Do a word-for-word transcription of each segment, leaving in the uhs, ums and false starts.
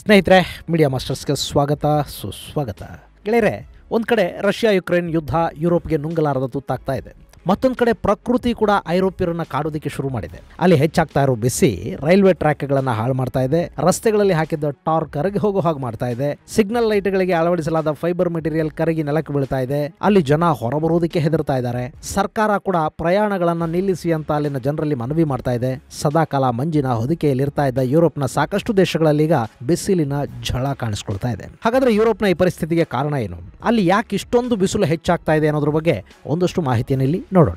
ಸ್ನೇಹಿತರೆ, ಮೀಡಿಯಾ ಮಾಸ್ಟರ್ಸ್ಗೆ ಸ್ವಾಗತ ಸುಸ್ವಾಗತ. ಗೆಳೆಯರೆ, ಒಂದು ಕಡೆ ರಷ್ಯಾ ಯುಕ್ರೇನ್ ಯುದ್ಧ ಯುರೋಪ್ಗೆ ನುಂಗಲಾರದ ತುತ್ತಾಗ್ತಾ ಇದೆ. ಮತ್ತೊಂದು ಕಡೆ ಪ್ರಕೃತಿ ಕೂಡ ಐರೋಪ್ಯರನ್ನ ಕಾಡೋದಕ್ಕೆ ಶುರು ಮಾಡಿದೆ. ಅಲ್ಲಿ ಹೆಚ್ಚಾಗ್ತಾ ಇರೋ ಬಿಸಿ ರೈಲ್ವೆ ಟ್ರ್ಯಾಕ್ಗಳನ್ನು ಹಾಳು ಮಾಡ್ತಾ ಇದೆ. ರಸ್ತೆಗಳಲ್ಲಿ ಹಾಕಿದ್ದ ಟಾರ್ ಕರಗಿ ಹೋಗೋ ಹಾಗೆ ಮಾಡ್ತಾ ಇದೆ. ಸಿಗ್ನಲ್ ಲೈಟ್ಗಳಿಗೆ ಅಳವಡಿಸಲಾದ ಫೈಬರ್ ಮೆಟೀರಿಯಲ್ ಕರಗಿ ನೆಲಕ್ಕೆ ಬೀಳ್ತಾ ಇದೆ. ಅಲ್ಲಿ ಜನ ಹೊರಬರೋದಕ್ಕೆ ಹೆದರ್ತಾ ಇದ್ದಾರೆ. ಸರ್ಕಾರ ಕೂಡ ಪ್ರಯಾಣಗಳನ್ನ ನಿಲ್ಲಿಸಿ ಅಂತ ಅಲ್ಲಿನ ಜನರಲ್ಲಿ ಮನವಿ ಮಾಡ್ತಾ ಇದೆ. ಸದಾಕಾಲ ಮಂಜಿನ ಹೊದಿಕೆಯಲ್ಲಿರ್ತಾ ಇದ್ದ ಯುರೋಪ್ನ ಸಾಕಷ್ಟು ದೇಶಗಳಲ್ಲಿ ಈಗ ಬಿಸಿಲಿನ ಝಳ ಕಾಣಿಸ್ಕೊಳ್ತಾ ಇದೆ. ಹಾಗಾದ್ರೆ ಯುರೋಪ್ನ ಈ ಪರಿಸ್ಥಿತಿಗೆ ಕಾರಣ ಏನು? ಅಲ್ಲಿ ಯಾಕೆ ಇಷ್ಟೊಂದು ಬಿಸಿಲು ಹೆಚ್ಚಾಗ್ತಾ ಇದೆ ಅನ್ನೋದ್ರ ಬಗ್ಗೆ ಒಂದಷ್ಟು ಮಾಹಿತಿಯನ್ನು ಇಲ್ಲಿ ನೋಡೋಣ.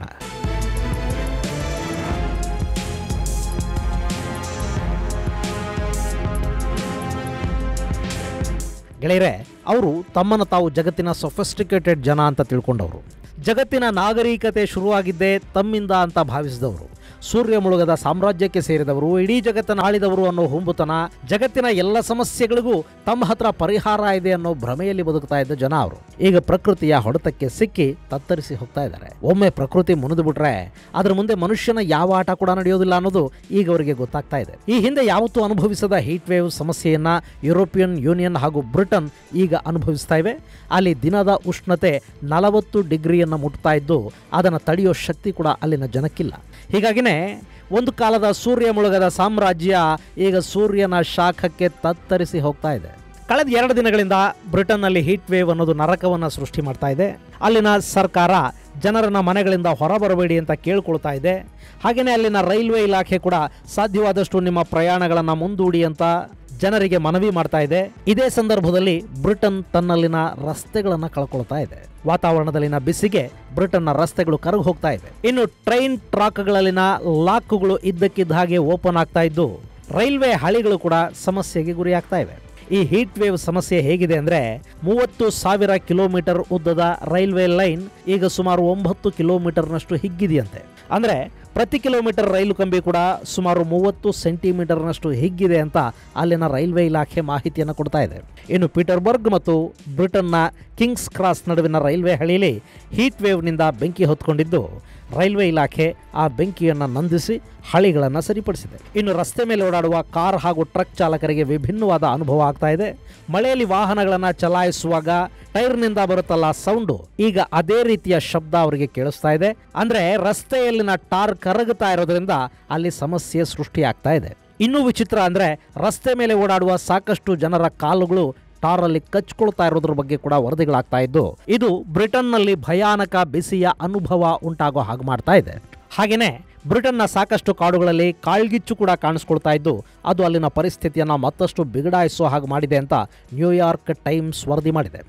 ಗೆಳೆಯರೆ, ಅವರು ತಮ್ಮನ್ನು ತಾವು ಜಗತ್ತಿನ ಸೊಫಿಸ್ಟಿಕೇಟೆಡ್ ಜನ ಅಂತ ತಿಳ್ಕೊಂಡವರು. ಜಗತ್ತಿನ ನಾಗರಿಕತೆ ಶುರುವಾಗಿದ್ದೇ ತಮ್ಮಿಂದ ಅಂತ ಭಾವಿಸಿದವರು. ಸೂರ್ಯ ಮುಳುಗದ ಸಾಮ್ರಾಜ್ಯಕ್ಕೆ ಸೇರಿದವರು, ಇಡೀ ಜಗತ್ತನ್ನು ಆಳಿದವರು ಅನ್ನೋ ಹುಂಬುತನ, ಜಗತ್ತಿನ ಎಲ್ಲ ಸಮಸ್ಯೆಗಳಿಗೂ ತಮ್ಮ ಹತ್ರ ಪರಿಹಾರ ಇದೆ ಅನ್ನೋ ಭ್ರಮೆಯಲ್ಲಿ ಬದುಕ್ತಾ ಇದ್ದ ಜನ ಅವರು ಈಗ ಪ್ರಕೃತಿಯ ಹೊಡೆತಕ್ಕೆ ಸಿಕ್ಕಿ ತತ್ತರಿಸಿ ಹೋಗ್ತಾ ಇದ್ದಾರೆ. ಒಮ್ಮೆ ಪ್ರಕೃತಿ ಮುನಿದು ಬಿಟ್ರೆ ಅದ್ರ ಮುಂದೆ ಮನುಷ್ಯನ ಯಾವ ಆಟ ಕೂಡ ನಡೆಯೋದಿಲ್ಲ ಅನ್ನೋದು ಈಗ ಅವರಿಗೆ ಗೊತ್ತಾಗ್ತಾ ಇದೆ. ಈ ಹಿಂದೆ ಯಾವತ್ತೂ ಅನುಭವಿಸದ ಹೀಟ್ ವೇವ್ ಸಮಸ್ಯೆಯನ್ನ ಯುರೋಪಿಯನ್ ಯೂನಿಯನ್ ಹಾಗೂ ಬ್ರಿಟನ್ ಈಗ ಅನುಭವಿಸ್ತಾ ಇವೆ. ಅಲ್ಲಿ ದಿನದ ಉಷ್ಣತೆ ನಲವತ್ತು ಡಿಗ್ರಿಯನ್ನು ಮುಟ್ತಾ ಇದ್ದು ಅದನ್ನು ತಡೆಯೋ ಶಕ್ತಿ ಕೂಡ ಅಲ್ಲಿನ ಜನಕ್ಕಿಲ್ಲ. ಹೀಗಾಗಿನೇ ಒಂದು ಕಾಲದ ಸೂರ್ಯ ಮುಳುಗದ ಸಾಮ್ರಾಜ್ಯ ಈಗ ಸೂರ್ಯನ ಶಾಖಕ್ಕೆ ತತ್ತರಿಸಿ ಹೋಗ್ತಾ ಇದೆ. ಕಳೆದ ಎರಡು ದಿನಗಳಿಂದ ಬ್ರಿಟನ್ನಲ್ಲಿ ಹೀಟ್ ವೇವ್ ಅನ್ನೋದು ನರಕವನ್ನು ಸೃಷ್ಟಿ ಮಾಡ್ತಾ ಇದೆ. ಅಲ್ಲಿನ ಸರ್ಕಾರ ಜನರನ್ನ ಮನೆಗಳಿಂದ ಹೊರಬರಬೇಡಿ ಅಂತ ಕೇಳ್ಕೊಳ್ತಾ ಇದೆ. ಹಾಗೆಯೇ ಅಲ್ಲಿನ ರೈಲ್ವೆ ಇಲಾಖೆ ಕೂಡ ಸಾಧ್ಯವಾದಷ್ಟು ನಿಮ್ಮ ಪ್ರಯಾಣಗಳನ್ನು ಮುಂದೂಡಿ ಅಂತ ಜನರಿಗೆ ಮನವಿ ಮಾಡ್ತಾ ಇದೆ. ಇದೇ ಸಂದರ್ಭದಲ್ಲಿ ಬ್ರಿಟನ್ ತನ್ನಲ್ಲಿನ ರಸ್ತೆಗಳನ್ನು ಕಳ್ಕೊಳ್ತಾ ಇದೆ. ವಾತಾವರಣದಲ್ಲಿನ ಬಿಸಿಗೆ ಬ್ರಿಟನ್ನ ರಸ್ತೆಗಳು ಕರಗಿ ಹೋಗ್ತಾ ಇದೆ. ಇನ್ನು ಟ್ರೈನ್ ಟ್ರಾಕ್ಗಳಲ್ಲಿನ ಲಾಕ್ಗಳು ಇದ್ದಕ್ಕಿದ್ದ ಹಾಗೆ ಓಪನ್ ಆಗ್ತಾ ಇದ್ದು ರೈಲ್ವೆ ಹಳಿಗಳು ಕೂಡ ಸಮಸ್ಯೆಗೆ ಗುರಿಯಾಗ್ತಾ ಇವೆ. ಈ ಹೀಟ್ ವೇವ್ ಸಮಸ್ಯೆ ಹೇಗಿದೆ ಅಂದ್ರೆ, ಮೂವತ್ತು ಸಾವಿರ ಕಿಲೋಮೀಟರ್ ಉದ್ದದ ರೈಲ್ವೆ ಲೈನ್ ಈಗ ಸುಮಾರು ಒಂಬತ್ತು ಕಿಲೋಮೀಟರ್ನಷ್ಟು ಹಿಗ್ಗಿದೆಯಂತೆ. ಅಂದ್ರೆ ಪ್ರತಿ ಕಿಲೋಮೀಟರ್ ರೈಲು ಕಂಬಿ ಕೂಡ ಸುಮಾರು ಮೂವತ್ತು ಸೆಂಟಿಮೀಟರ್ನಷ್ಟು ಹಿಗ್ಗಿದೆ ಅಂತ ಅಲ್ಲಿನ ರೈಲ್ವೆ ಇಲಾಖೆ ಮಾಹಿತಿಯನ್ನು ಕೊಡ್ತಾ ಇದೆ. ಇನ್ನು ಪೀಟರ್ಬರ್ಗ್ ಮತ್ತು ಬ್ರಿಟನ್ನ ಕಿಂಗ್ಸ್ ಕ್ರಾಸ್ ನಡುವಿನ ರೈಲ್ವೆ ಹಳಿಯಲ್ಲಿ ಹೀಟ್ ವೇವ್ನಿಂದ ಬೆಂಕಿ ಹೊತ್ಕೊಂಡಿದ್ದು ರೈಲ್ವೆ ಇಲಾಖೆ ಆ ಬೆಂಕಿಯನ್ನು ನಂದಿಸಿ ಹಳಿಗಳನ್ನು ಸರಿಪಡಿಸಿದೆ. ಇನ್ನು ರಸ್ತೆ ಮೇಲೆ ಓಡಾಡುವ ಕಾರ್ ಹಾಗೂ ಟ್ರಕ್ ಚಾಲಕರಿಗೆ ವಿಭಿನ್ನವಾದ ಅನುಭವ ಆಗ್ತಾ ಇದೆ. ಮಳೆಯಲ್ಲಿ ವಾಹನಗಳನ್ನು ಚಲಾಯಿಸುವಾಗ ಟೈರ್ನಿಂದ ಬರುತ್ತಲ್ಲ ಸೌಂಡು, ಈಗ ಅದೇ ರೀತಿಯ ಶಬ್ದ ಅವರಿಗೆ ಕೇಳಿಸ್ತಾ ಇದೆ. ಅಂದ್ರೆ ರಸ್ತೆಯಲ್ಲಿನ ಟಾರ್ ಕರಗುತ್ತಾ ಇರೋದ್ರಿಂದ ಅಲ್ಲಿ ಸಮಸ್ಯೆ ಸೃಷ್ಟಿಯಾಗ್ತಾ ಇದೆ. ಇನ್ನೂ ವಿಚಿತ್ರ ಅಂದ್ರೆ ರಸ್ತೆ ಮೇಲೆ ಓಡಾಡುವ ಸಾಕಷ್ಟು ಜನರ ಕಾಲುಗಳು ಟಾರಲ್ಲಿ ಕಚ್ಕೊಳ್ತಾ ಇರೋದ್ರ ಬಗ್ಗೆ ಕೂಡ ವರದಿಗಳಾಗ್ತಾ ಇದ್ದು ಇದು ಬ್ರಿಟನ್ನಲ್ಲಿ ಭಯಾನಕ ಬಿಸಿಯ ಅನುಭವ ಉಂಟಾಗೋ ಹಾಗೆ ಮಾಡ್ತಾ ಇದೆ. ಹಾಗೇನೆ ಬ್ರಿಟನ್ನ ಸಾಕಷ್ಟು ಕಾಡುಗಳಲ್ಲಿ ಕಾಳ್ಗಿಚ್ಚು ಕೂಡ ಕಾಣಿಸ್ಕೊಳ್ತಾ ಇದ್ದು ಅದು ಅಲ್ಲಿನ ಪರಿಸ್ಥಿತಿಯನ್ನ ಮತ್ತಷ್ಟು ಬಿಗಡಾಯಿಸೋ ಹಾಗೆ ಮಾಡಿದೆ ಅಂತ ನ್ಯೂಯಾರ್ಕ್ ಟೈಮ್ಸ್ ವರದಿ ಮಾಡಿದೆ.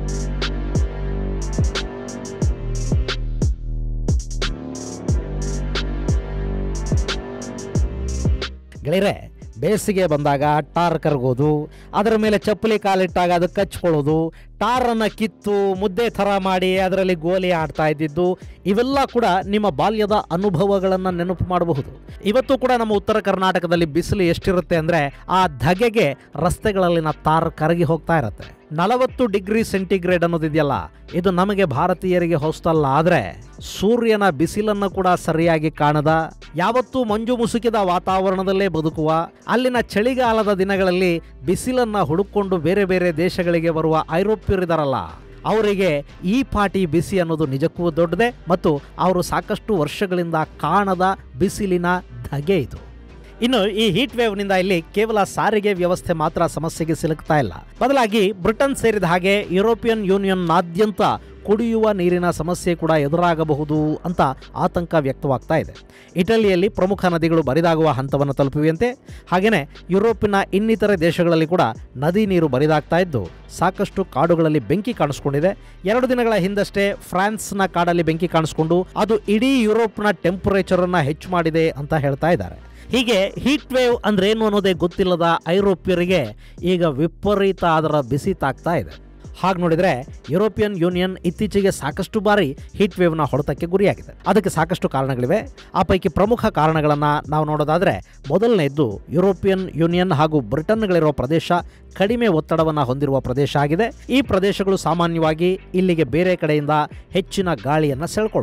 ಗೆಳೆಯರೆ, ಬೇಸಿಗೆ ಬಂದಾಗ ಟಾರ್ ಕರಗೋದು, ಅದರ ಮೇಲೆ ಚಪ್ಪಲಿ ಕಾಲಿಟ್ಟಾಗ ಅದು ಕಚ್ಕೊಳ್ಳೋದು, ಟಾರನ್ನು ಕಿತ್ತು ಮುದ್ದೆ ಥರ ಮಾಡಿ ಅದರಲ್ಲಿ ಗೋಲಿ ಆಡ್ತಾ ಇದ್ದಿದ್ದು ಇವೆಲ್ಲ ಕೂಡ ನಿಮ್ಮ ಬಾಲ್ಯದ ಅನುಭವಗಳನ್ನು ನೆನಪು ಮಾಡಬಹುದು. ಇವತ್ತು ಕೂಡ ನಮ್ಮ ಉತ್ತರ ಕರ್ನಾಟಕದಲ್ಲಿ ಬಿಸಿಲು ಎಷ್ಟಿರುತ್ತೆ ಅಂದರೆ ಆ ಧಗೆಗೆ ರಸ್ತೆಗಳಲ್ಲಿನ ತಾರ್ ಕರಗಿ ಹೋಗ್ತಾ ಇರುತ್ತೆ. ನಲವತ್ತು ಡಿಗ್ರಿ ಸೆಂಟಿಗ್ರೇಡ್ ಅನ್ನೋದಿದೆಯಲ್ಲ, ಇದು ನಮಗೆ ಭಾರತೀಯರಿಗೆ ಹೊಸ್ತಲ್ಲ. ಆದರೆ ಸೂರ್ಯನ ಬಿಸಿಲನ್ನು ಕೂಡ ಸರಿಯಾಗಿ ಕಾಣದ, ಯಾವತ್ತೂ ಮಂಜು ಮುಸುಕಿದ ವಾತಾವರಣದಲ್ಲೇ ಬದುಕುವ, ಅಲ್ಲಿನ ಚಳಿಗಾಲದ ದಿನಗಳಲ್ಲಿ ಬಿಸಿಲನ್ನು ಹುಡುಕೊಂಡು ಬೇರೆ ಬೇರೆ ದೇಶಗಳಿಗೆ ಬರುವ ಐರೋಪ್ಯರಿದಾರಲ್ಲ, ಅವರಿಗೆ ಈ ಪಾಟಿ ಬಿಸಿ ಅನ್ನೋದು ನಿಜಕ್ಕೂ ದೊಡ್ಡದೆ ಮತ್ತು ಅವರು ಸಾಕಷ್ಟು ವರ್ಷಗಳಿಂದ ಕಾಣದ ಬಿಸಿಲಿನ ಧಗೆ ಇದು. ಇನ್ನು ಈ ಹೀಟ್ ವೇವ್ನಿಂದ ಇಲ್ಲಿ ಕೇವಲ ಸಾರಿಗೆ ವ್ಯವಸ್ಥೆ ಮಾತ್ರ ಸಮಸ್ಯೆಗೆ ಸಿಲುಕ್ತಾ ಇಲ್ಲ. ಬದಲಾಗಿ ಬ್ರಿಟನ್ ಸೇರಿದ ಹಾಗೆ ಯುರೋಪಿಯನ್ ಯೂನಿಯನ್ನಾದ್ಯಂತ ಕುಡಿಯುವ ನೀರಿನ ಸಮಸ್ಯೆ ಕೂಡ ಎದುರಾಗಬಹುದು ಅಂತ ಆತಂಕ ವ್ಯಕ್ತವಾಗ್ತಾ ಇದೆ. ಇಟಲಿಯಲ್ಲಿ ಪ್ರಮುಖ ನದಿಗಳು ಬರಿದಾಗುವ ಹಂತವನ್ನು ತಲುಪಿವೆಯಂತೆ. ಹಾಗೆಯೇ ಯುರೋಪಿನ ಇನ್ನಿತರೆ ದೇಶಗಳಲ್ಲಿ ಕೂಡ ನದಿ ನೀರು ಬರಿದಾಗ್ತಾ ಇದ್ದು ಸಾಕಷ್ಟು ಕಾಡುಗಳಲ್ಲಿ ಬೆಂಕಿ ಕಾಣಿಸ್ಕೊಂಡಿದೆ. ಎರಡು ದಿನಗಳ ಹಿಂದಷ್ಟೇ ಫ್ರಾನ್ಸ್ನ ಕಾಡಲ್ಲಿ ಬೆಂಕಿ ಕಾಣಿಸ್ಕೊಂಡು ಅದು ಇಡೀ ಯುರೋಪ್ನ ಟೆಂಪರೇಚರ್ ಅನ್ನ ಹೆಚ್ಚು ಮಾಡಿದೆ ಅಂತ ಹೇಳ್ತಾ ಇದ್ದಾರೆ. ಹೀಗೆ ಹೀಟ್ ವೇವ್ ಅಂದ್ರೇನು ಅನ್ನೋದೇ ಗೊತ್ತಿಲ್ಲದ ಐರೋಪ್ಯರಿಗೆ ಈಗ ವಿಪರೀತ ಅದರ ಬಿಸಿ ತಾಗ್ತಾ ಇದೆ. ಹಾಗೆ ನೋಡಿದರೆ ಯುರೋಪಿಯನ್ ಯೂನಿಯನ್ ಇತ್ತೀಚೆಗೆ ಸಾಕಷ್ಟು ಬಾರಿ ಹೀಟ್ ವೇವ್ನ ಹೊಡೆತಕ್ಕೆ ಗುರಿಯಾಗಿದೆ. ಅದಕ್ಕೆ ಸಾಕಷ್ಟು ಕಾರಣಗಳಿವೆ. ಆ ಪೈಕಿ ಪ್ರಮುಖ ಕಾರಣಗಳನ್ನು ನಾವು ನೋಡೋದಾದರೆ, ಮೊದಲನೆಯದ್ದು ಯುರೋಪಿಯನ್ ಯೂನಿಯನ್ ಹಾಗೂ ಬ್ರಿಟನ್ಗಳಿರೋ ಪ್ರದೇಶ ಕಡಿಮೆ ಒತ್ತಡವನ್ನು ಹೊಂದಿರುವ ಪ್ರದೇಶ ಆಗಿದೆ. ಈ ಪ್ರದೇಶಗಳು ಸಾಮಾನ್ಯವಾಗಿ ಇಲ್ಲಿಗೆ ಬೇರೆ ಕಡೆಯಿಂದ ಹೆಚ್ಚಿನ ಗಾಳಿಯನ್ನು ಸೆಳ್ಕೊಳ್ಳುತ್ತವೆ.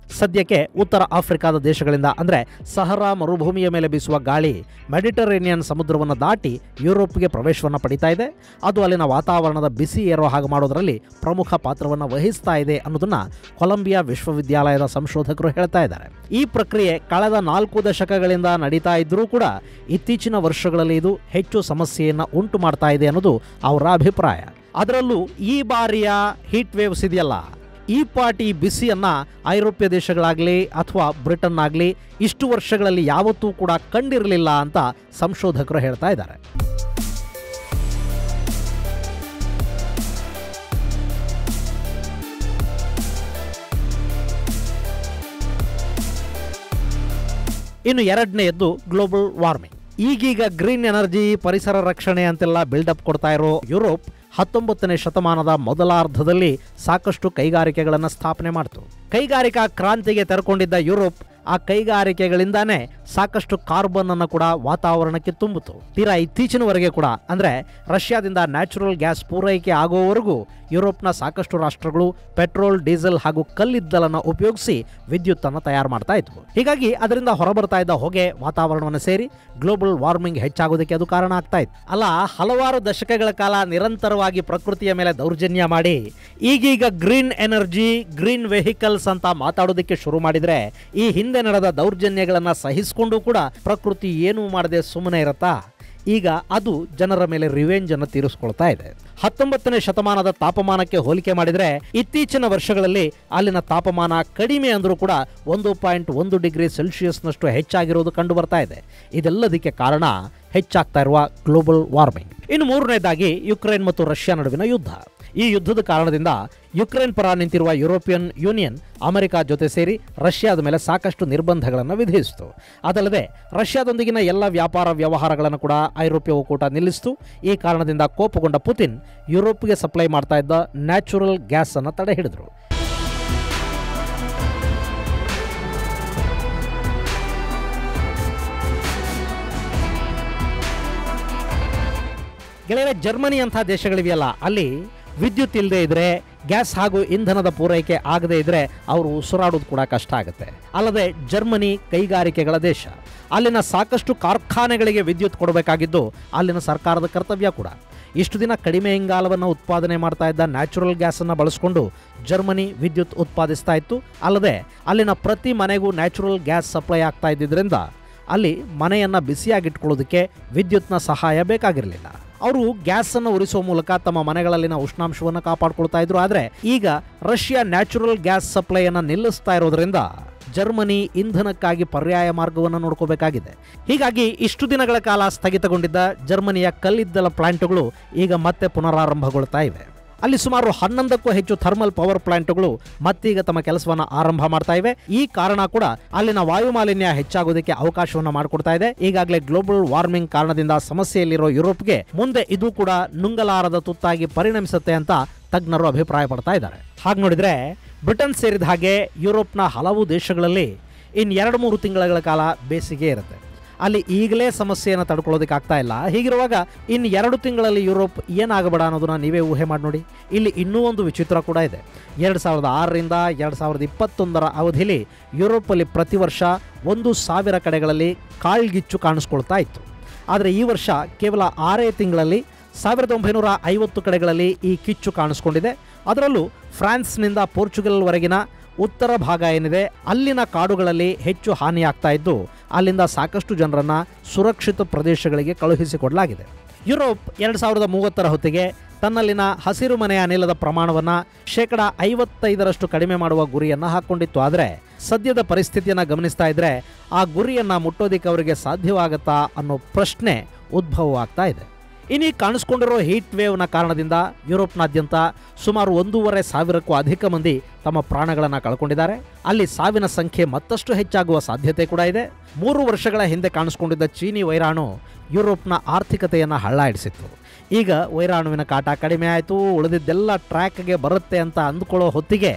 ಸದ್ಯಕ್ಕೆ ಉತ್ತರ ಆಫ್ರಿಕಾದ ದೇಶಗಳಿಂದ ಅಂದರೆ ಸಹರಾ ಮರುಭೂಮಿಯ ಮೇಲೆ ಬೀಸುವ ಗಾಳಿ ಮೆಡಿಟರೇನಿಯನ್ ಸಮುದ್ರವನ್ನು ದಾಟಿ ಯುರೋಪ್ಗೆ ಪ್ರವೇಶವನ್ನು ಪಡಿತಾ ಇದೆ. ಅದು ಅಲ್ಲಿನ ವಾತಾವರಣದ ಬಿಸಿ ಏರೋ ಹಾಗೆ ಮಾಡೋದರಲ್ಲಿ ಪ್ರಮುಖ ಪಾತ್ರವನ್ನು ವಹಿಸ್ತಾ ಇದೆ ಅನ್ನೋದನ್ನ ಕೊಲಂಬಿಯಾ ವಿಶ್ವವಿದ್ಯಾಲಯದ ಸಂಶೋಧಕರು ಹೇಳ್ತಾ ಇದ್ದಾರೆ. ಈ ಪ್ರಕ್ರಿಯೆ ಕಳೆದ ನಾಲ್ಕು ದಶಕಗಳಿಂದ ನಡೀತಾ ಇದ್ದರೂ ಕೂಡ ಇತ್ತೀಚಿನ ವರ್ಷಗಳಲ್ಲಿ ಇದು ಹೆಚ್ಚು ಸಮಸ್ಯೆಯನ್ನು ಉಂಟು ಮಾಡ್ತಾ ಇದೆ ಅನ್ನೋದು ಅವರ ಅಭಿಪ್ರಾಯ. ಅದರಲ್ಲೂ ಈ ಬಾರಿಯ ಹೀಟ್ ವೇವ್ಸ್ ಇದೆಯಲ್ಲ, ಈ ಪಾಟಿ ಬಿಸಿಯನ್ನು ಐರೋಪ್ಯ ದೇಶಗಳಾಗಲಿ ಅಥವಾ ಬ್ರಿಟನ್ ಆಗಲಿ ಇಷ್ಟು ವರ್ಷಗಳಲ್ಲಿ ಯಾವತ್ತೂ ಕೂಡ ಕಂಡಿರಲಿಲ್ಲ ಅಂತ ಸಂಶೋಧಕರು ಹೇಳ್ತಾ ಇದ್ದಾರೆ. ಇನ್ನು ಎರಡನೆಯದ್ದು ಗ್ಲೋಬಲ್ ವಾರ್ಮಿಂಗ್. ಈಗೀಗ ಗ್ರೀನ್ ಎನರ್ಜಿ, ಪರಿಸರ ರಕ್ಷಣೆ ಅಂತೆಲ್ಲ ಬಿಲ್ಡಪ್ ಕೊಡ್ತಾ ಇರೋ ಯುರೋಪ್ ಹತ್ತೊಂಬತ್ತನೇ ಶತಮಾನದ ಮೊದಲಾರ್ಧದಲ್ಲಿ ಸಾಕಷ್ಟು ಕೈಗಾರಿಕೆಗಳನ್ನು ಸ್ಥಾಪನೆ ಮಾಡಿತು. ಕೈಗಾರಿಕಾ ಕ್ರಾಂತಿಗೆ ತೆರೆಕೊಂಡಿದ್ದ ಯುರೋಪ್ ಆ ಕೈಗಾರಿಕೆಗಳಿಂದಾನೇ ಸಾಕಷ್ಟು ಕಾರ್ಬನ್ ಅನ್ನು ಕೂಡ ವಾತಾವರಣಕ್ಕೆ ತುಂಬಿತು. ತೀರಾ ಇತ್ತೀಚಿನವರೆಗೆ ಕೂಡ ಅಂದರೆ ರಷ್ಯಾದಿಂದ ನ್ಯಾಚುರಲ್ ಗ್ಯಾಸ್ ಪೂರೈಕೆ ಆಗುವವರೆಗೂ ಯುರೋಪ್ನ ಸಾಕಷ್ಟು ರಾಷ್ಟ್ರಗಳು ಪೆಟ್ರೋಲ್, ಡೀಸೆಲ್ ಹಾಗೂ ಕಲ್ಲಿದ್ದಲನ್ನು ಉಪಯೋಗಿಸಿ ವಿದ್ಯುತ್ತನ್ನು ತಯಾರು ಮಾಡ್ತಾ ಇದ್ವು. ಹೀಗಾಗಿ ಅದರಿಂದ ಹೊರಬರ್ತಾ ಇದ್ದ ಹೊಗೆ ವಾತಾವರಣವನ್ನು ಸೇರಿ ಗ್ಲೋಬಲ್ ವಾರ್ಮಿಂಗ್ ಹೆಚ್ಚಾಗೋದಕ್ಕೆ ಅದು ಕಾರಣ ಆಗ್ತಾ ಇತ್ತು. ಅಲ್ಲ, ಹಲವಾರು ದಶಕಗಳ ಕಾಲ ನಿರಂತರವಾಗಿ ಪ್ರಕೃತಿಯ ಮೇಲೆ ದೌರ್ಜನ್ಯ ಮಾಡಿ ಈಗೀಗ ಗ್ರೀನ್ ಎನರ್ಜಿ, ಗ್ರೀನ್ ವೆಹಿಕಲ್ಸ್ ಅಂತ ಮಾತಾಡೋದಕ್ಕೆ ಶುರು ಮಾಡಿದ್ರೆ ಈ ಹಿಂದೆ ನಡೆದ ದೌರ್ಜನ್ಯಗಳನ್ನು ಸಹಿಸಿಕೊಂಡು ಕೂಡ ಪ್ರಕೃತಿ ಏನೂ ಮಾಡದೆ ಸುಮ್ಮನೆ ಇರತ್ತಾ? ಈಗ ಅದು ಜನರ ಮೇಲೆ ರಿವೆಂಜ್ ಅನ್ನು ತೀರಿಸ್ಕೊಳ್ತಾ ಇದೆ. ಹತ್ತೊಂಬತ್ತನೇ ಶತಮಾನದ ತಾಪಮಾನಕ್ಕೆ ಹೋಲಿಕೆ ಮಾಡಿದರೆ ಇತ್ತೀಚಿನ ವರ್ಷಗಳಲ್ಲಿ ಅಲ್ಲಿನ ತಾಪಮಾನ ಕಡಿಮೆ ಅಂದರೂ ಕೂಡ ಒಂದು ಪಾಯಿಂಟ್ ಒಂದು ಡಿಗ್ರಿ ಸೆಲ್ಸಿಯಸ್ನಷ್ಟು ಹೆಚ್ಚಾಗಿರೋದು ಕಂಡು ಬರ್ತಾ ಇದೆ. ಇದೆಲ್ಲದಕ್ಕೆ ಕಾರಣ ಹೆಚ್ಚಾಗ್ತಾ ಇರುವ ಗ್ಲೋಬಲ್ ವಾರ್ಮಿಂಗ್. ಇನ್ನು ಮೂರನೇದಾಗಿ ಯುಕ್ರೇನ್ ಮತ್ತು ರಷ್ಯಾ ನಡುವಿನ ಯುದ್ಧ. ಈ ಯುದ್ಧದ ಕಾರಣದಿಂದ ಯುಕ್ರೇನ್ ಪರ ನಿಂತಿರುವ ಯುರೋಪಿಯನ್ ಯೂನಿಯನ್ ಅಮೆರಿಕ ಜೊತೆ ಸೇರಿ ರಷ್ಯಾದ ಮೇಲೆ ಸಾಕಷ್ಟು ನಿರ್ಬಂಧಗಳನ್ನು ವಿಧಿಸಿತು. ಅದಲ್ಲದೆ ರಷ್ಯಾದೊಂದಿಗಿನ ಎಲ್ಲ ವ್ಯಾಪಾರ ವ್ಯವಹಾರಗಳನ್ನು ಕೂಡ ಐರೋಪ್ಯ ಒಕ್ಕೂಟ ನಿಲ್ಲಿಸಿತು. ಈ ಕಾರಣದಿಂದ ಕೋಪಗೊಂಡ ಪುತಿನ್ ಯುರೋಪ್ಗೆ ಸಪ್ಲೈ ಮಾಡ್ತಾ ಇದ್ದ ನ್ಯಾಚುರಲ್ ಗ್ಯಾಸ್ ಅನ್ನು ತಡೆ ಹಿಡಿದ್ರು. ಗೆಳೆಯರೆ, ಜರ್ಮನಿ ಅಂಥ ದೇಶಗಳಿವೆಯಲ್ಲ, ಅಲ್ಲಿ ವಿದ್ಯುತ್ ಇಲ್ಲದೆ ಇದ್ರೆ, ಗ್ಯಾಸ್ ಹಾಗೂ ಇಂಧನದ ಪೂರೈಕೆ ಆಗದೇ ಇದ್ರೆ ಅವರು ಉಸಿರಾಡೋದು ಕೂಡ ಕಷ್ಟ ಆಗುತ್ತೆ. ಅಲ್ಲದೆ ಜರ್ಮನಿ ಕೈಗಾರಿಕೆಗಳ ದೇಶ. ಅಲ್ಲಿನ ಸಾಕಷ್ಟು ಕಾರ್ಖಾನೆಗಳಿಗೆ ವಿದ್ಯುತ್ ಕೊಡಬೇಕಾಗಿದ್ದು ಅಲ್ಲಿನ ಸರ್ಕಾರದ ಕರ್ತವ್ಯ ಕೂಡ. ಇಷ್ಟು ದಿನ ಕಡಿಮೆ ಇಂಗಾಲವನ್ನು ಉತ್ಪಾದನೆ ಮಾಡ್ತಾ ಇದ್ದ ನ್ಯಾಚುರಲ್ ಗ್ಯಾಸನ್ನು ಬಳಸಿಕೊಂಡು ಜರ್ಮನಿ ವಿದ್ಯುತ್ ಉತ್ಪಾದಿಸ್ತಾ ಇತ್ತು. ಅಲ್ಲದೆ ಅಲ್ಲಿನ ಪ್ರತಿ ಮನೆಗೂ ನ್ಯಾಚುರಲ್ ಗ್ಯಾಸ್ ಸಪ್ಲೈ ಆಗ್ತಾ ಇದ್ದಿದ್ದರಿಂದ ಅಲ್ಲಿ ಮನೆಯನ್ನು ಬಿಸಿಯಾಗಿಟ್ಕೊಳ್ಳೋದಕ್ಕೆ ವಿದ್ಯುತ್ನ ಸಹಾಯ ಬೇಕಾಗಿರಲಿಲ್ಲ. ಅವರು ಗ್ಯಾಸನ್ನು ಉರಿಸುವ ಮೂಲಕ ತಮ್ಮ ಮನೆಗಳಲ್ಲಿನ ಉಷ್ಣಾಂಶವನ್ನು ಕಾಪಾಡಿಕೊಳ್ತಾ ಇದ್ರು. ಆದರೆ ಈಗ ರಷ್ಯಾ ನ್ಯಾಚುರಲ್ ಗ್ಯಾಸ್ ಸಪ್ಲೈಯನ್ನು ನಿಲ್ಲಿಸ್ತಾ ಇರೋದ್ರಿಂದ ಜರ್ಮನಿ ಇಂಧನಕ್ಕಾಗಿ ಪರ್ಯಾಯ ಮಾರ್ಗವನ್ನು ನೋಡ್ಕೋಬೇಕಾಗಿದೆ. ಹೀಗಾಗಿ ಇಷ್ಟು ದಿನಗಳ ಕಾಲ ಸ್ಥಗಿತಗೊಂಡಿದ್ದ ಜರ್ಮನಿಯ ಕಲ್ಲಿದ್ದಲ ಪ್ಲಾಂಟ್ಗಳು ಈಗ ಮತ್ತೆ ಪುನರಾರಂಭಗೊಳ್ತಾ ಇವೆ. ಅಲ್ಲಿ ಸುಮಾರು ಹನ್ನೊಂದಕ್ಕೂ ಹೆಚ್ಚು ಥರ್ಮಲ್ ಪವರ್ ಪ್ಲಾಂಟ್ಗಳು ಮತ್ತೀಗ ತಮ್ಮ ಕೆಲಸವನ್ನು ಆರಂಭ ಮಾಡ್ತಾ ಇವೆ. ಈ ಕಾರಣ ಕೂಡ ಅಲ್ಲಿನ ವಾಯುಮಾಲಿನ್ಯ ಹೆಚ್ಚಾಗೋದಕ್ಕೆ ಅವಕಾಶವನ್ನು ಮಾಡಿಕೊಡ್ತಾ ಇದೆ. ಈಗಾಗಲೇ ಗ್ಲೋಬಲ್ ವಾರ್ಮಿಂಗ್ ಕಾರಣದಿಂದ ಸಮಸ್ಯೆಯಲ್ಲಿರೋ ಯುರೋಪ್ಗೆ ಮುಂದೆ ಇದು ಕೂಡ ನುಂಗಲಾರದ ತುತ್ತಾಗಿ ಪರಿಣಮಿಸುತ್ತೆ ಅಂತ ತಜ್ಞರು ಅಭಿಪ್ರಾಯ ಪಡ್ತಾ ಇದ್ದಾರೆ. ಹಾಗೆ ನೋಡಿದ್ರೆ ಬ್ರಿಟನ್ ಸೇರಿದ ಹಾಗೆ ಯುರೋಪ್ನ ಹಲವು ದೇಶಗಳಲ್ಲಿ ಇನ್ನು ಎರಡು ಮೂರು ತಿಂಗಳ ಕಾಲ ಬೇಸಿಗೆ ಇರುತ್ತೆ. ಅಲ್ಲಿ ಈಗಲೇ ಸಮಸ್ಯೆಯನ್ನು ತಡ್ಕೊಳ್ಳೋದಕ್ಕೆ ಆಗ್ತಾ ಇಲ್ಲ. ಹೀಗಿರುವಾಗ ಇನ್ನು ಎರಡು ತಿಂಗಳಲ್ಲಿ ಯುರೋಪ್ ಏನಾಗಬೇಡ ಅನ್ನೋದನ್ನ ನೀವೇ ಊಹೆ ಮಾಡಿ ನೋಡಿ. ಇಲ್ಲಿ ಇನ್ನೂ ಒಂದು ವಿಚಿತ್ರ ಕೂಡ ಇದೆ. ಎರಡು ಸಾವಿರದ ಆರರಿಂದ ಎರಡು ಸಾವಿರದ ಇಪ್ಪತ್ತೊಂದರ ಅವಧಿಯಲ್ಲಿ ಯುರೋಪಲ್ಲಿ ಪ್ರತಿ ವರ್ಷ ಒಂದು ಸಾವಿರ ಕಡೆಗಳಲ್ಲಿ ಕಾಳ್ಗಿಚ್ಚು ಕಾಣಿಸ್ಕೊಳ್ತಾ ಇತ್ತು. ಆದರೆ ಈ ವರ್ಷ ಕೇವಲ ಆರೇ ತಿಂಗಳಲ್ಲಿ ಸಾವಿರದ ಒಂಬೈನೂರ ಐವತ್ತು ಕಡೆಗಳಲ್ಲಿ ಈ ಕಿಚ್ಚು ಕಾಣಿಸ್ಕೊಂಡಿದೆ. ಅದರಲ್ಲೂ ಫ್ರಾನ್ಸ್ನಿಂದ ಪೋರ್ಚುಗಲ್ವರೆಗಿನ ಉತ್ತರ ಭಾಗ ಏನಿದೆ ಅಲ್ಲಿನ ಕಾಡುಗಳಲ್ಲಿ ಹೆಚ್ಚು ಹಾನಿಯಾಗ್ತಾ ಇದ್ದು ಅಲ್ಲಿಂದ ಸಾಕಷ್ಟು ಜನರನ್ನು ಸುರಕ್ಷಿತ ಪ್ರದೇಶಗಳಿಗೆ ಕಳುಹಿಸಿಕೊಡಲಾಗಿದೆ. ಯುರೋಪ್ ಎರಡು ಸಾವಿರದ ಮೂವತ್ತರ ಹೊತ್ತಿಗೆ ತನ್ನಲ್ಲಿನ ಹಸಿರು ಮನೆ ಅನಿಲದ ಪ್ರಮಾಣವನ್ನು ಶೇಕಡ ಐವತ್ತೈದರಷ್ಟು ಕಡಿಮೆ ಮಾಡುವ ಗುರಿಯನ್ನು ಹಾಕ್ಕೊಂಡಿತ್ತು. ಆದರೆ ಸದ್ಯದ ಪರಿಸ್ಥಿತಿಯನ್ನು ಗಮನಿಸ್ತಾ ಇದ್ದರೆ ಆ ಗುರಿಯನ್ನು ಮುಟ್ಟೋದಕ್ಕೆ ಅವರಿಗೆ ಸಾಧ್ಯವಾಗುತ್ತಾ ಅನ್ನೋ ಪ್ರಶ್ನೆ ಉದ್ಭವವಾಗ್ತಾ ಇದೆ. ಇನ್ನೀ ಕಾಣಿಸ್ಕೊಂಡಿರೋ ಹೀಟ್ ವೇವ್ನ ಕಾರಣದಿಂದ ಯುರೋಪ್ನಾದ್ಯಂತ ಸುಮಾರು ಒಂದೂವರೆ ಸಾವಿರಕ್ಕೂ ಅಧಿಕ ಮಂದಿ ತಮ್ಮ ಪ್ರಾಣಗಳನ್ನು ಕಳ್ಕೊಂಡಿದ್ದಾರೆ. ಅಲ್ಲಿ ಸಾವಿನ ಸಂಖ್ಯೆ ಮತ್ತಷ್ಟು ಹೆಚ್ಚಾಗುವ ಸಾಧ್ಯತೆ ಕೂಡ ಇದೆ. ಮೂರು ವರ್ಷಗಳ ಹಿಂದೆ ಕಾಣಿಸ್ಕೊಂಡಿದ್ದ ಚೀನಿ ವೈರಾಣು ಯುರೋಪ್ನ ಆರ್ಥಿಕತೆಯನ್ನು ಹಳ್ಳ ಹಿಡಿಸಿತ್ತು. ಈಗ ವೈರಾಣುವಿನ ಕಾಟ ಕಡಿಮೆ ಆಯಿತು, ಉಳಿದಿದ್ದೆಲ್ಲ ಟ್ರ್ಯಾಕ್ಗೆ ಬರುತ್ತೆ ಅಂತ ಅಂದುಕೊಳ್ಳೋ ಹೊತ್ತಿಗೆ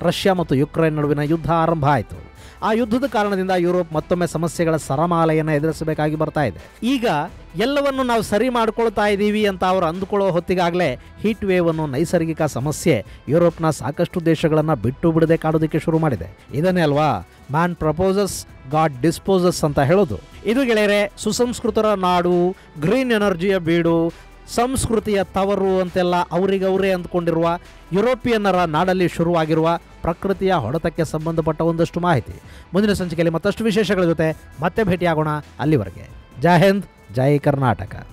ರಷ್ಯಾ ಮತ್ತು ಯುಕ್ರೇನ್ ನಡುವಿನ ಯುದ್ಧ ಆರಂಭ ಆಯಿತು. ಆ ಯುದ್ಧದ ಕಾರಣದಿಂದ ಯುರೋಪ್ ಮತ್ತೊಮ್ಮೆ ಸಮಸ್ಯೆಗಳ ಸರಮಾಲೆಯನ್ನು ಎದುರಿಸಬೇಕಾಗಿ ಬರ್ತಾ ಇದೆ. ಈಗ ಎಲ್ಲವನ್ನು ನಾವು ಸರಿ ಮಾಡ್ಕೊಳ್ತಾ ಇದ್ದೀವಿ ಅಂತ ಅವರು ಅಂದುಕೊಳ್ಳೋ ಹೊತ್ತಿಗಾಗಲೇ ಹೀಟ್ ವೇವ್ ಅನ್ನೋ ನೈಸರ್ಗಿಕ ಸಮಸ್ಯೆ ಯುರೋಪ್ನ ಸಾಕಷ್ಟು ದೇಶಗಳನ್ನು ಬಿಟ್ಟು ಬಿಡದೆ ಕಾಡೋದಕ್ಕೆ ಶುರು ಮಾಡಿದೆ. ಇದನ್ನೇ ಅಲ್ವಾ ಮ್ಯಾನ್ ಪ್ರಪೋಸಸ್ ಗಾಡ್ ಡಿಸ್ಪೋಸಸ್ ಅಂತ ಹೇಳೋದು. ಇದು ಗೆಳೆಯರೆ ಸುಸಂಸ್ಕೃತರ ನಾಡು, ಗ್ರೀನ್ ಎನರ್ಜಿಯ ಬೀಡು, ಸಂಸ್ಕೃತಿಯ ತವರು ಅಂತೆಲ್ಲ ಅವರಿಗವರೇ ಅಂದ್ಕೊಂಡಿರುವ ಯುರೋಪಿಯನ್ನರ ನಾಡಲ್ಲಿ ಶುರುವಾಗಿರುವ ಪ್ರಕೃತಿಯ ಹೊಡೆತಕ್ಕೆ ಸಂಬಂಧಪಟ್ಟ ಒಂದಷ್ಟು ಮಾಹಿತಿ. ಮುಂದಿನ ಸಂಚಿಕೆಯಲ್ಲಿ ಮತ್ತಷ್ಟು ವಿಶೇಷಗಳ ಜೊತೆ ಮತ್ತೆ ಭೇಟಿಯಾಗೋಣ. ಅಲ್ಲಿವರೆಗೆ ಜೈ ಹಿಂದ್, ಜೈ ಕರ್ನಾಟಕ.